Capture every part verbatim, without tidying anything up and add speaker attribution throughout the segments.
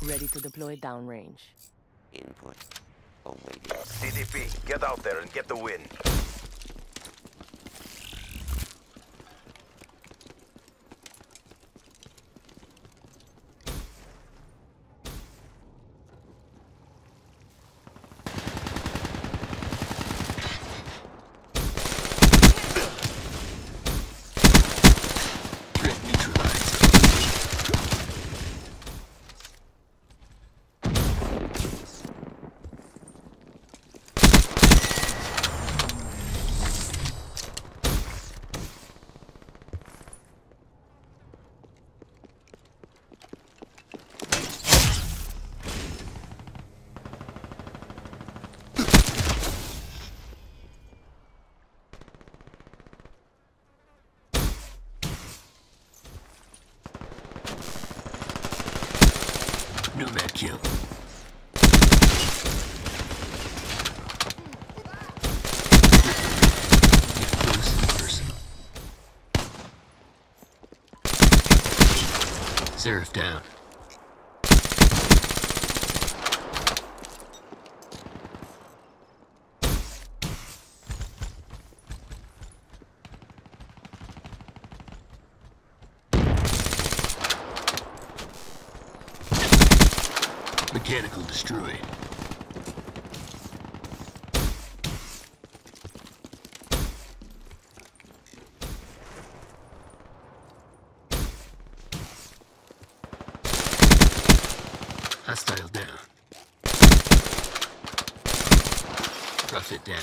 Speaker 1: Ready to deploy downrange.
Speaker 2: Input. Awaiting.
Speaker 3: C D P, get out there and get the win.
Speaker 4: Threat neutralized. Nomad kill. Get close and personal. Seraph down. Mechanical destroyed. Hostile down. Rough it down.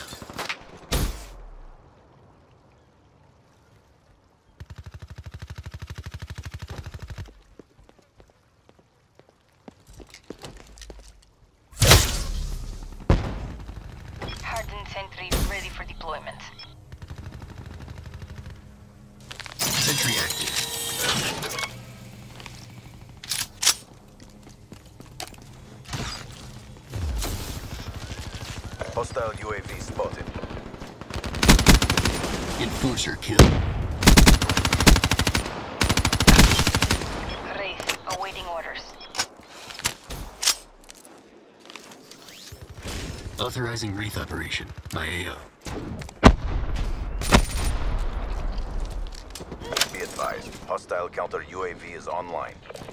Speaker 5: Hardened sentry ready for deployment.
Speaker 4: Sentry active.
Speaker 3: Hostile U A V spotted.
Speaker 4: Enforcer kill.
Speaker 5: Wraith awaiting orders.
Speaker 4: Authorizing Wraith operation. My A O.
Speaker 3: Be advised, hostile counter U A V is online.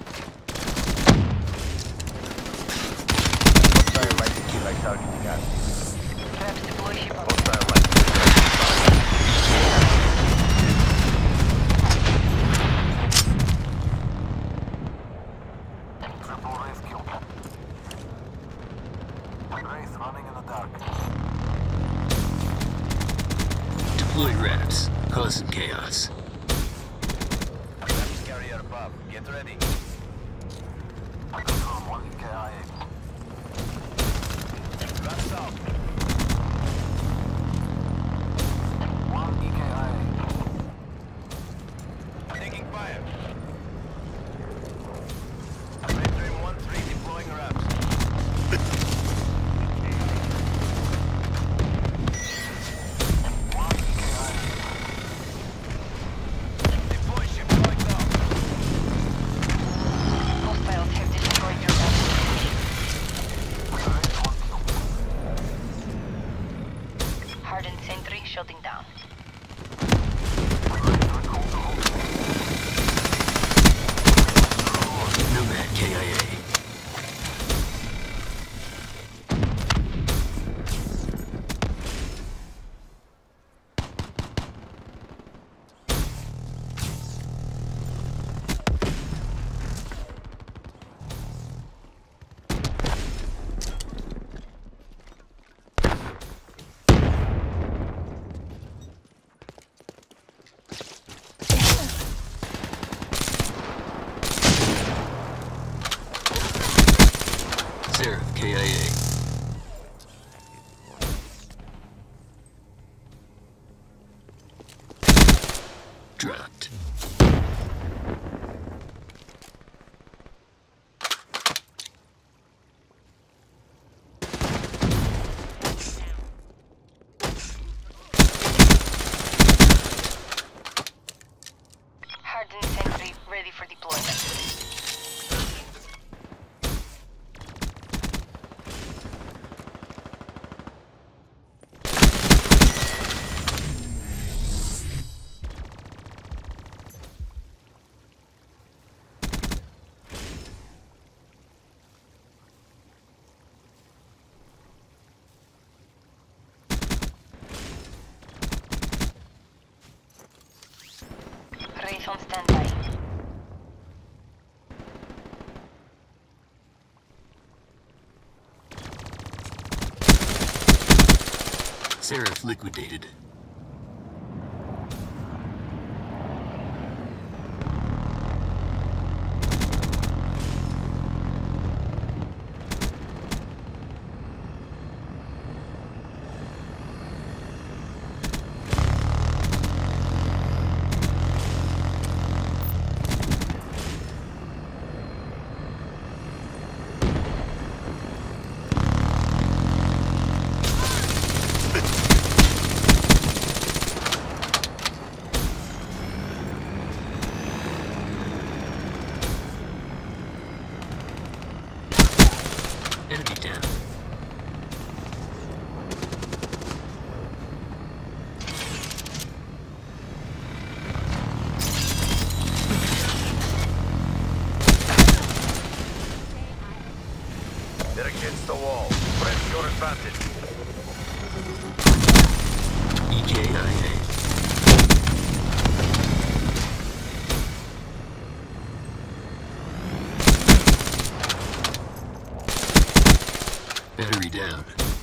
Speaker 3: Hostile light key like targeting us.
Speaker 5: Traps deploy ship.
Speaker 3: Hostile light.
Speaker 6: Triple Wraith kill. Wraith running in the dark.
Speaker 4: Deploy Raps. Cause some chaos.
Speaker 3: Traps carrier above. Get ready.
Speaker 6: Confirm one E K I A.
Speaker 3: Traps out.
Speaker 6: One E K I A.
Speaker 3: Taking fire. Red Dream one three deploying raps.
Speaker 6: One E K I
Speaker 3: Deploy ship going down.
Speaker 5: Hostiles have destroyed your vessel.
Speaker 6: A. Wraith one kill.
Speaker 5: Hardened sentry shutting down.
Speaker 4: Nomad K I A. Seraph K I A. Dropped.
Speaker 5: Hardened sentry ready for deployment.
Speaker 4: Seraph liquidated. Enemy down.
Speaker 3: They're against the wall. Press your advantage.
Speaker 4: E K I A. Battery down.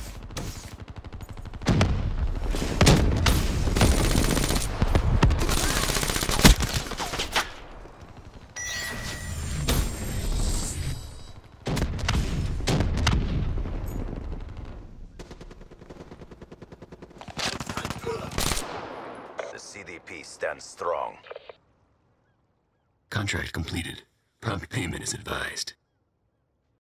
Speaker 3: The C D P stands strong.
Speaker 4: Contract completed. Prompt payment is advised.